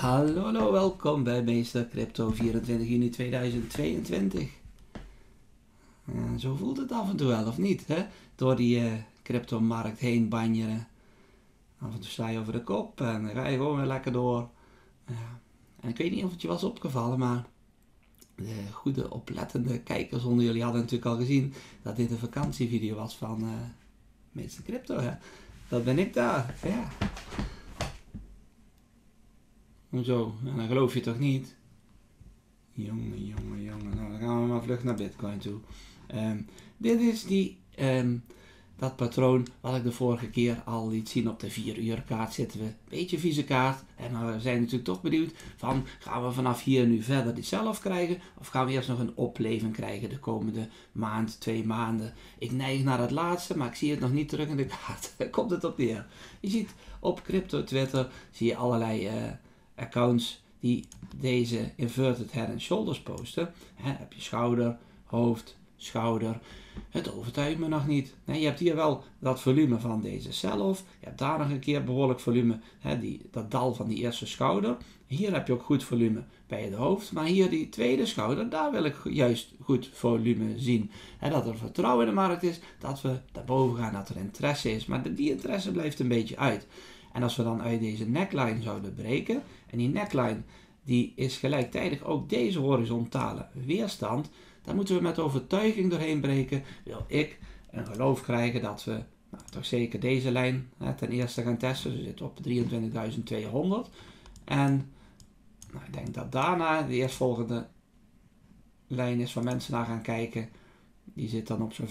Hallo, hallo, welkom bij Meester Crypto 24 juni 2022. Zo voelt het af en toe wel, of niet? Hè? Door die cryptomarkt heen banjeren. Af en toe sla je over de kop en dan ga je gewoon weer lekker door. En ik weet niet of het je was opgevallen, maar de goede oplettende kijkers onder jullie hadden natuurlijk al gezien dat dit een vakantievideo was van Meester Crypto. Hè? Dat ben ik daar, ja. Hoezo? En dan geloof je toch niet? Jongen. Nou, dan gaan we maar vlug naar Bitcoin toe. Dit is dat patroon wat ik de vorige keer al liet zien. Op de 4 uur kaart zitten we. Beetje vieze kaart. En we zijn natuurlijk toch benieuwd van, gaan we vanaf hier nu verder die zelf krijgen? Of gaan we eerst nog een opleving krijgen de komende maand, 2 maanden? Ik neig naar het laatste, maar ik zie het nog niet terug in de kaart. Daar komt het op neer. Je ziet op crypto Twitter, zie je allerlei accounts die deze inverted head and shoulders posten. Heb je schouder, hoofd, schouder. Het overtuigt me nog niet. Je hebt hier wel dat volume van deze sell-off. Je hebt daar nog een keer behoorlijk volume. Dat dal van die eerste schouder. Hier heb je ook goed volume bij het hoofd. Maar hier die tweede schouder, daar wil ik juist goed volume zien. Dat er vertrouwen in de markt is. Dat we daarboven gaan, dat er interesse is. Maar die interesse blijft een beetje uit. En als we dan uit deze neckline zouden breken. En die neckline die is gelijktijdig ook deze horizontale weerstand. Dan moeten we met overtuiging doorheen breken. Wil ik een geloof krijgen dat we toch zeker deze lijn ten eerste gaan testen. We zitten op 23.200. En ik denk dat daarna de eerstvolgende lijn is waar mensen naar gaan kijken. Die zit dan op zo'n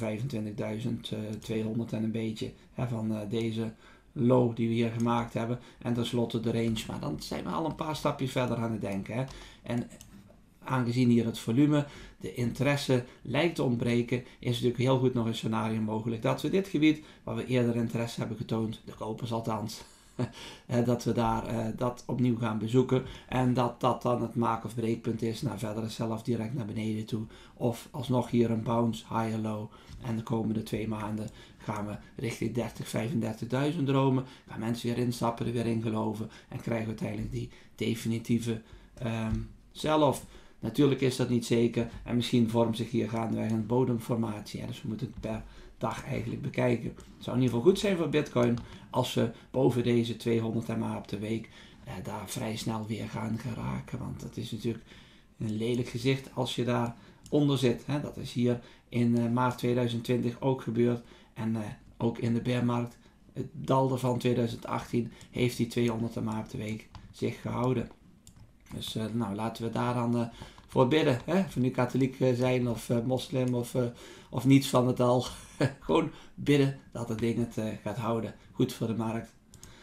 25.200 en een beetje van deze low die we hier gemaakt hebben. En tenslotte de range. Maar dan zijn we al een paar stapjes verder aan het denken. En aangezien hier het volume, de interesse lijkt te ontbreken, is natuurlijk heel goed nog een scenario mogelijk dat we dit gebied, waar we eerder interesse hebben getoond, de kopers althans, dat we daar dat opnieuw gaan bezoeken en dat dan het maak- of breekpunt is naar verdere zelf direct naar beneden toe. Of alsnog hier een bounce, higher low en de komende 2 maanden gaan we richting 35.000 dromen, gaan mensen weer instappen, er weer in geloven en krijgen we uiteindelijk die definitieve sell-off. Natuurlijk is dat niet zeker en misschien vormt zich hier gaandeweg een bodemformatie. Dus we moeten het per dag eigenlijk bekijken. Het zou in ieder geval goed zijn voor Bitcoin als we boven deze 200 MA op de week daar vrij snel weer gaan geraken. Want dat is natuurlijk een lelijk gezicht als je daar onder zit. Dat is hier in maart 2020 ook gebeurd en ook in de bearmarkt. Het dal van 2018 heeft die 200 MA op de week zich gehouden. Dus laten we daar dan voor bidden. Of we nu katholiek zijn of moslim of niets van het al. Gewoon bidden dat het ding het gaat houden. Goed voor de markt.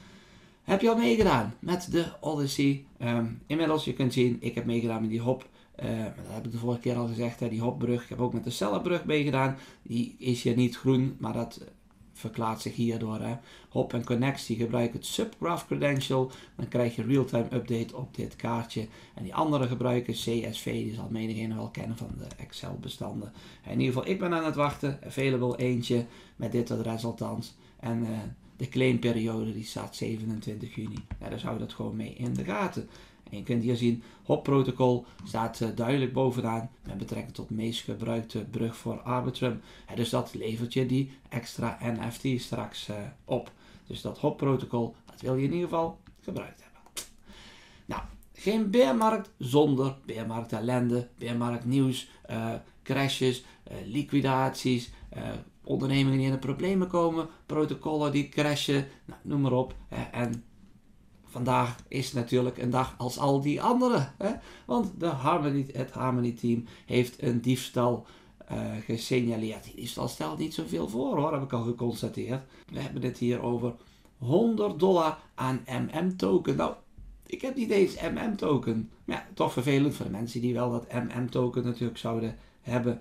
Heb je al meegedaan met de Odyssey? Inmiddels, je kunt zien, ik heb meegedaan met die hop. Dat heb ik de vorige keer al gezegd, die hopbrug. Ik heb ook met de cellenbrug meegedaan. Die is hier niet groen, maar dat verklaart zich hierdoor. Hop en Connex die gebruiken het subgraph credential. Dan krijg je real-time update op dit kaartje. En die andere gebruiken CSV. Die zal menigeen wel kennen van de Excel bestanden. In ieder geval, ik ben aan het wachten. Available eentje met dit adres althans. En de claimperiode die staat 27 juni. Daar hou dat gewoon mee in de gaten. En je kunt hier zien, HOP-protocol staat duidelijk bovenaan met betrekking tot meest gebruikte brug voor Arbitrum. Dus dat levert je die extra NFT straks op. Dus dat HOP-protocol, dat wil je in ieder geval gebruikt hebben. Nou, geen bearmarkt zonder bearmarkt ellende, bearmarkt nieuws, crashes, liquidaties, ondernemingen die in de problemen komen, protocollen die crashen, noem maar op. En vandaag is natuurlijk een dag als al die andere. Want het Harmony team heeft een diefstal gesignaleerd. Die diefstal stelt niet zoveel voor hoor, heb ik al geconstateerd. We hebben het hier over $100 aan MM-token. Nou, ik heb niet eens MM-token. Maar ja, toch vervelend voor de mensen die wel dat MM-token natuurlijk zouden hebben.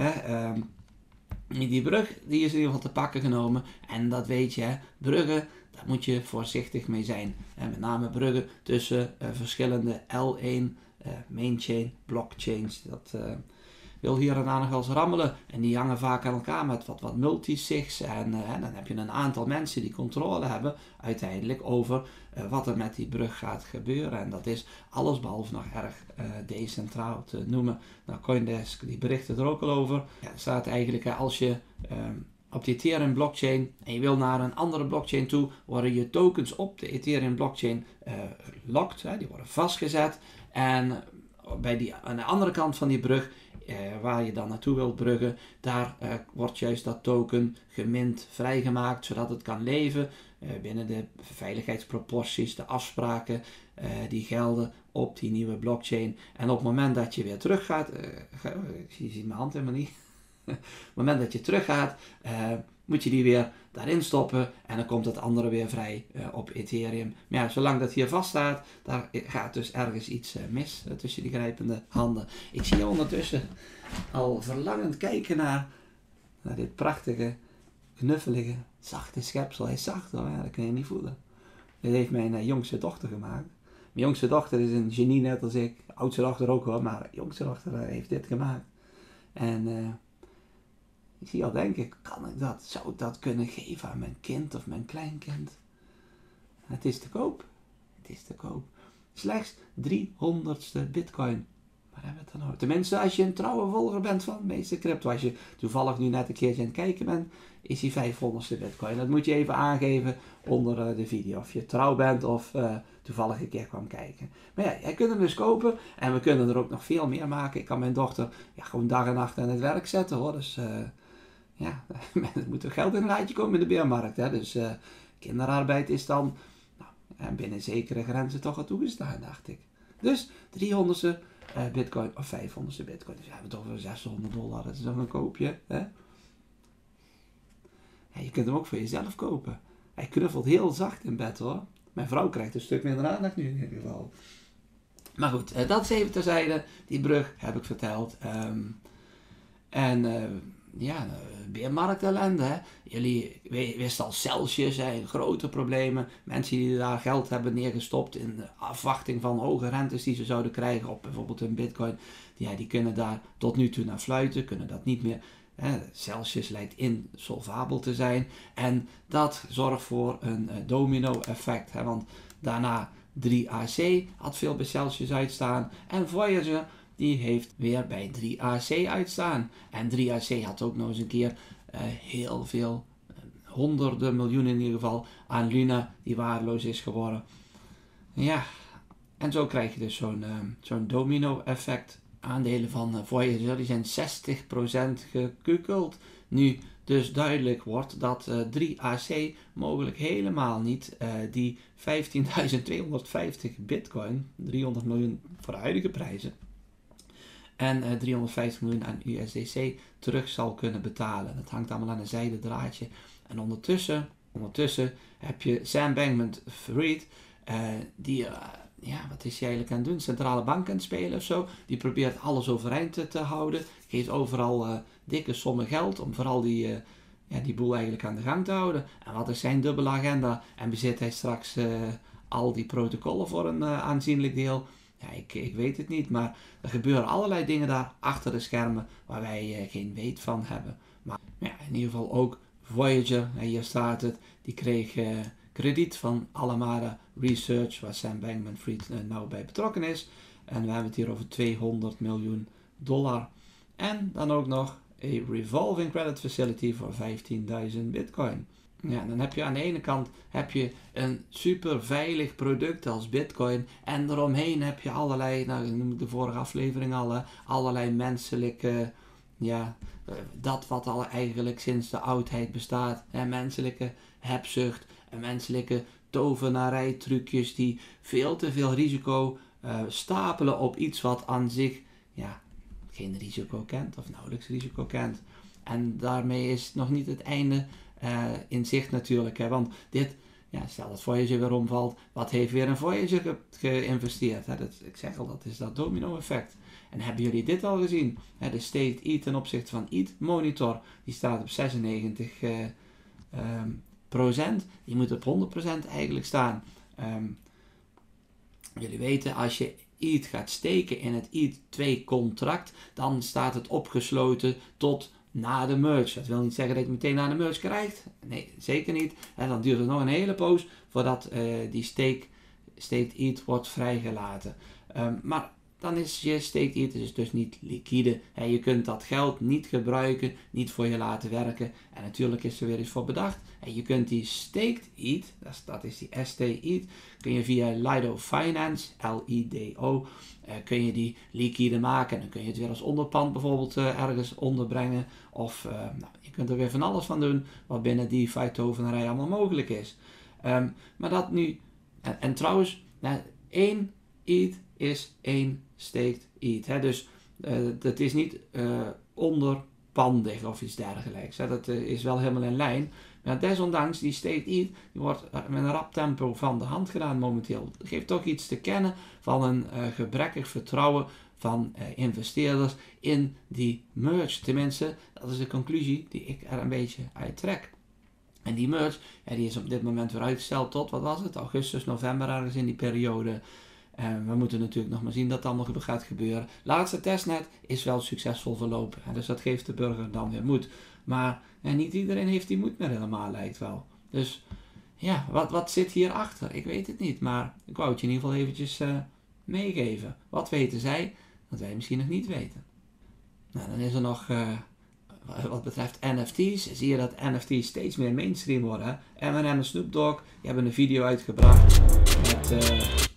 Die brug die is in ieder geval te pakken genomen. En dat weet je, bruggen, daar moet je voorzichtig mee zijn. En met name bruggen tussen verschillende L1 mainchain blockchains. wil hier en daar nog wel eens rammelen. En die hangen vaak aan elkaar met wat multisigs. En dan heb je een aantal mensen die controle hebben uiteindelijk over wat er met die brug gaat gebeuren. En dat is allesbehalve nog erg decentraal te noemen. Nou, Coindesk die berichten er ook al over. Ja, er staat eigenlijk als je op de Ethereum blockchain en je wil naar een andere blockchain toe, worden je tokens op de Ethereum blockchain locked. Die worden vastgezet. En aan de andere kant van die brug, waar je dan naartoe wilt bruggen, daar wordt juist dat token gemint, vrijgemaakt, zodat het kan leven binnen de veiligheidsproporties, de afspraken die gelden op die nieuwe blockchain. En op het moment dat je weer terug gaat, je ziet mijn hand helemaal niet, op het moment dat je terug gaat, moet je die weer daarin stoppen en dan komt het andere weer vrij op Ethereum. Maar ja, zolang dat hier vast staat, daar gaat dus ergens iets mis tussen die grijpende handen. Ik zie je ondertussen al verlangend kijken naar dit prachtige, knuffelige, zachte schepsel. Hij is zacht hoor, ja, dat kun je niet voelen. Dit heeft mijn jongste dochter gemaakt. Mijn jongste dochter is een genie net als ik. Oudste dochter ook hoor, maar de jongste dochter heeft dit gemaakt. En ik zie al denken, zou ik dat kunnen geven aan mijn kind of mijn kleinkind? Het is te koop. Het is te koop. Slechts 300ste bitcoin. Waar hebben we het dan over? Tenminste, als je een trouwe volger bent van de meeste crypto. Als je toevallig nu net een keertje aan het kijken bent, is die 500ste bitcoin. Dat moet je even aangeven onder de video. Of je trouw bent of toevallig een keer kwam kijken. Maar ja, jij kunt hem dus kopen. En we kunnen er ook nog veel meer maken. Ik kan mijn dochter gewoon dag en nacht aan het werk zetten hoor. Dus ja, er moet er geld in een laadje komen in de beermarkt. Hè? Dus kinderarbeid is dan binnen zekere grenzen toch al toegestaan, dacht ik. Dus 300ste bitcoin of 500ste bitcoin. Dus we hebben het over $600. Dat is nog een koopje. Hè? Ja, je kunt hem ook voor jezelf kopen. Hij knuffelt heel zacht in bed hoor. Mijn vrouw krijgt een stuk minder aandacht nu in ieder geval. Maar goed, dat is even terzijde. Die brug heb ik verteld. Beermarktellende. Hè. Jullie wisten al Celsius, grote problemen. Mensen die daar geld hebben neergestopt in de afwachting van hoge rentes die ze zouden krijgen op bijvoorbeeld een bitcoin. Die kunnen daar tot nu toe naar fluiten, kunnen dat niet meer. Celsius lijkt insolvabel te zijn. En dat zorgt voor een domino effect. Hè, want daarna 3AC had veel bij Celsius uitstaan. En Voyager die heeft weer bij 3AC uitstaan. En 3AC had ook nog eens een keer heel veel, honderden miljoenen in ieder geval, aan Luna die waardeloos is geworden. Ja, en zo krijg je dus zo'n domino effect. Aandelen van Voyager die zijn 60% gekukeld. Nu dus duidelijk wordt dat 3AC mogelijk helemaal niet die 15.250 bitcoin, 300 miljoen voor de huidige prijzen, en 350 miljoen aan USDC terug zal kunnen betalen. Dat hangt allemaal aan een zijden draadje. En ondertussen heb je Sam Bankman-Fried, wat is hij eigenlijk aan het doen? Centrale bank aan het spelen of zo. Die probeert alles overeind te houden. Geeft overal dikke sommen geld om vooral die boel eigenlijk aan de gang te houden. En wat is zijn dubbele agenda? En bezit hij straks al die protocollen voor een aanzienlijk deel? Ja, ik weet het niet, maar er gebeuren allerlei dingen daar achter de schermen waar wij geen weet van hebben. Maar ja, in ieder geval ook Voyager, hier staat het, die kreeg krediet van Alameda Research, waar Sam Bankman-Fried nou bij betrokken is. En we hebben het hier over $200 miljoen. En dan ook nog een revolving credit facility voor 15.000 bitcoin. Ja, dan heb je aan de ene kant een super veilig product als bitcoin en eromheen heb je allerlei, nou noem ik de vorige aflevering al, allerlei menselijke, dat wat al eigenlijk sinds de oudheid bestaat, menselijke hebzucht en menselijke tovenarijtrucjes die veel te veel risico stapelen op iets wat aan zich geen risico kent of nauwelijks risico kent. En daarmee is nog niet het einde in zicht natuurlijk. Hè? Want stel dat Voyager weer omvalt, wat heeft weer een Voyager geïnvesteerd? Hè? Ik zeg al, dat is dat domino effect. En hebben jullie dit al gezien? De State E ten opzichte van ETH Monitor, die staat op 96%. Die moet op 100% eigenlijk staan. Jullie weten, als je ETH gaat steken in het ETH2 contract, dan staat het opgesloten tot na de merge. Dat wil niet zeggen dat je meteen na de merge krijgt. Nee, zeker niet. En dan duurt het nog een hele poos voordat die staked ETH wordt vrijgelaten. Maar dan is je staked ETH dus niet liquide. Je kunt dat geld niet gebruiken, niet voor je laten werken. En natuurlijk is er weer iets voor bedacht. Je kunt die staked ETH, dat is die ST-ETH, kun je via Lido Finance, Lido, kun je die liquide maken. En dan kun je het weer als onderpand bijvoorbeeld ergens onderbrengen. Of je kunt er weer van alles van doen wat binnen DeFi-tovenarij allemaal mogelijk is. Maar dat nu, en trouwens, 1 ETH is 1 staked ETH. Dus dat is niet onderpandig of iets dergelijks. Dat is wel helemaal in lijn. Maar desondanks, die staked ETH die wordt met een rap tempo van de hand gedaan momenteel. Dat geeft toch iets te kennen van een gebrekkig vertrouwen van investeerders in die merge. Tenminste, dat is de conclusie die ik er een beetje uit trek. En die merge, die is op dit moment weer uitgesteld tot, wat was het, augustus, november ergens in die periode. We moeten natuurlijk nog maar zien dat dat nog gaat gebeuren. Laatste testnet is wel succesvol verlopen. Dus dat geeft de burger dan weer moed. Maar niet iedereen heeft die moed meer helemaal, lijkt wel. Dus ja, wat zit hierachter? Ik weet het niet. Maar ik wou het je in ieder geval eventjes meegeven. Wat weten zij dat wij misschien nog niet weten? Nou, dan is er nog, wat betreft NFT's, zie je dat NFT's steeds meer mainstream worden. Eminem en Snoop Dogg die hebben een video uitgebracht met...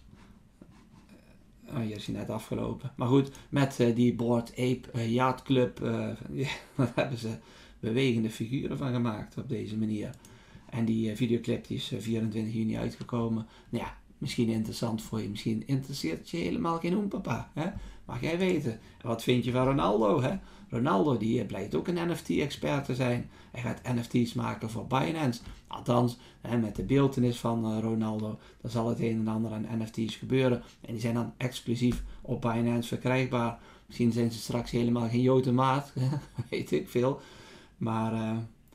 hier is hij net afgelopen. Maar goed, met die Bored Ape Yacht Club, daar hebben ze bewegende figuren van gemaakt op deze manier. En die videoclip die is 24 juni uitgekomen. Nou ja, misschien interessant voor je, misschien interesseert je helemaal geen hoenpapa. Mag jij weten. En wat vind je van Ronaldo? Ronaldo die blijkt ook een NFT-expert te zijn. Hij gaat NFT's maken voor Binance. Althans, met de beeltenis van Ronaldo, dan zal het een en ander aan NFT's gebeuren. En die zijn dan exclusief op Binance verkrijgbaar. Misschien zijn ze straks helemaal geen jotenmaat, weet ik veel. Maar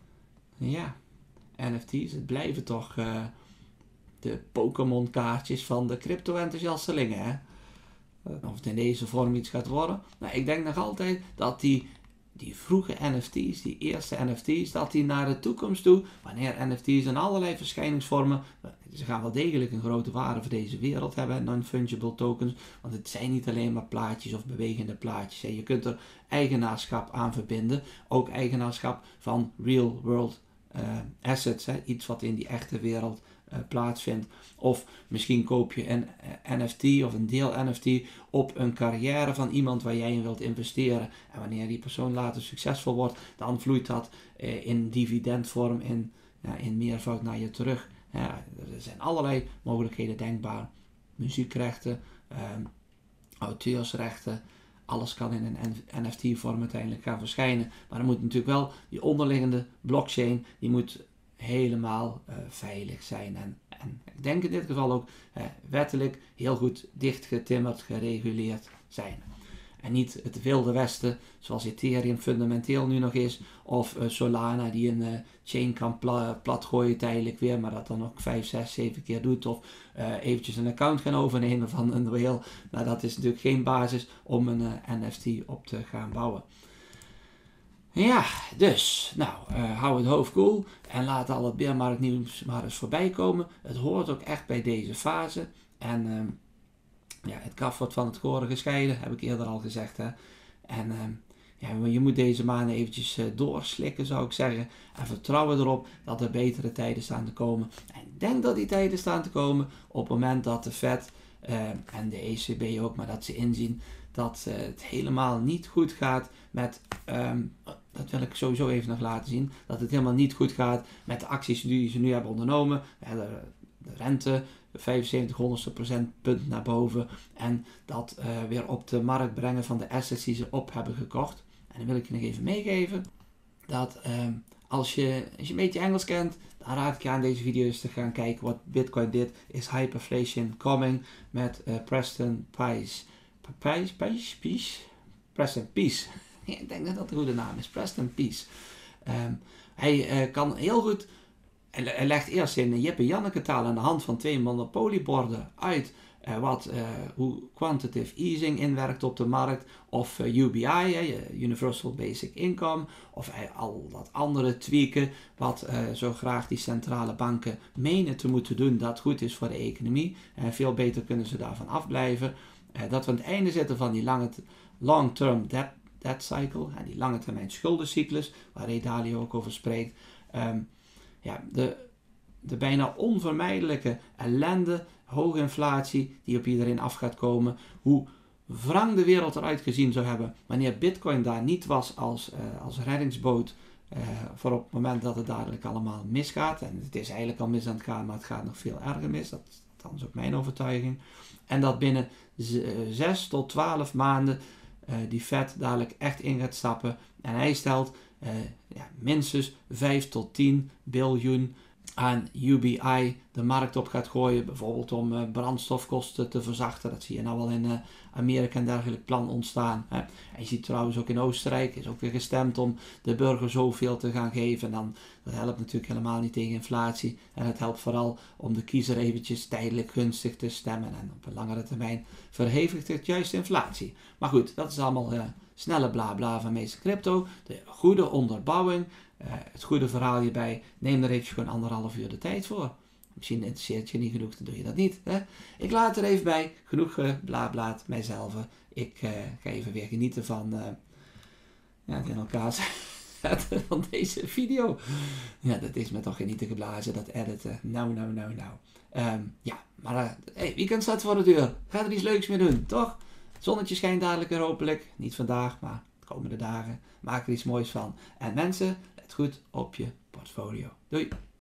ja, NFT's, het blijven toch de Pokémon kaartjes van de crypto-enthousiastelingen. Of het in deze vorm iets gaat worden. Nou, ik denk nog altijd dat die vroege NFT's, die eerste NFT's, dat die naar de toekomst toe, wanneer NFT's in allerlei verschijningsvormen, ze gaan wel degelijk een grote waarde voor deze wereld hebben, non-fungible tokens, want het zijn niet alleen maar plaatjes of bewegende plaatjes. Je kunt er eigenaarschap aan verbinden, ook eigenaarschap van real world assets, iets wat in die echte wereld plaatsvindt. Of misschien koop je een NFT of een deel NFT op een carrière van iemand waar jij in wilt investeren. En wanneer die persoon later succesvol wordt, dan vloeit dat in dividendvorm in meervoud naar je terug. Er zijn allerlei mogelijkheden denkbaar. Muziekrechten, auteursrechten, alles kan in een NFT-vorm uiteindelijk gaan verschijnen. Maar dan moet natuurlijk wel die onderliggende blockchain, die moet helemaal veilig zijn. En ik denk in dit geval ook wettelijk heel goed dichtgetimmerd, gereguleerd zijn. En niet het wilde westen, zoals Ethereum fundamenteel nu nog is, of Solana die een chain kan platgooien tijdelijk weer, maar dat dan nog 5, 6, 7 keer doet, of eventjes een account gaan overnemen van een whale. Nou, dat is natuurlijk geen basis om een NFT op te gaan bouwen. Ja, dus, hou het hoofd koel en laat al het beermarktnieuws maar eens voorbij komen. Het hoort ook echt bij deze fase. En het kaf wordt van het koren gescheiden, heb ik eerder al gezegd. En je moet deze maanden eventjes doorslikken, zou ik zeggen. En vertrouwen erop dat er betere tijden staan te komen. En ik denk dat die tijden staan te komen op het moment dat de Fed en de ECB ook, maar dat ze inzien dat het helemaal niet goed gaat met, dat wil ik sowieso even nog laten zien, dat het helemaal niet goed gaat met de acties die ze nu hebben ondernomen. De rente, 75% naar boven en dat weer op de markt brengen van de assets die ze op hebben gekocht. En dan wil ik je nog even meegeven dat als je een beetje Engels kent, dan raad ik je aan deze video's te gaan kijken wat Bitcoin did. Is Hyperflation Coming met Preston Peace. Preston Peace. Ik denk dat dat de goede naam is. Preston Peace. Hij kan heel goed. Hij legt eerst in Jip en Janneke taal aan de hand van 2 monopolieborden uit hoe quantitative easing inwerkt op de markt, of UBI, Universal Basic Income, of al dat andere tweaken wat zo graag die centrale banken menen te moeten doen dat goed is voor de economie. Veel beter kunnen ze daarvan afblijven. Dat we aan het einde zitten van die long-term debt cycle, die lange termijn schuldencyclus, waar Ray Dalio ook over spreekt. De bijna onvermijdelijke ellende, hoge inflatie die op iedereen af gaat komen, hoe wrang de wereld eruit gezien zou hebben wanneer Bitcoin daar niet was als reddingsboot voor op het moment dat het dadelijk allemaal misgaat. En het is eigenlijk al mis aan het gaan, maar het gaat nog veel erger mis. Dat is althans ook mijn overtuiging. En dat binnen 6 tot 12 maanden die Fed dadelijk echt in gaat stappen. En hij stelt minstens 5 tot 10 biljoen aan UBI de markt op gaat gooien, bijvoorbeeld om brandstofkosten te verzachten. Dat zie je nou wel in Amerika een dergelijk plan ontstaan. Hè. En je ziet trouwens ook in Oostenrijk, is ook weer gestemd om de burger zoveel te gaan geven. En dat helpt natuurlijk helemaal niet tegen inflatie. En het helpt vooral om de kiezer eventjes tijdelijk gunstig te stemmen. En op een langere termijn verhevigt het juist inflatie. Maar goed, dat is allemaal snelle blabla van meester crypto. De goede onderbouwing. Het goede verhaal hierbij, neem er eventjes gewoon 1,5 uur de tijd voor. Misschien interesseert je niet genoeg, dan doe je dat niet. Hè? Ik laat er even bij, genoeg geblablaat mijzelf. Ik ga even weer genieten van het in elkaar zetten van deze video. Ja, dat is me toch genieten geblazen, dat editen. Nou. Weekend staat voor de deur. Ga er iets leuks mee doen, toch? Het zonnetje schijnt dadelijk weer hopelijk. Niet vandaag, maar de komende dagen. Maak er iets moois van. En mensen, let goed op je portfolio. Doei!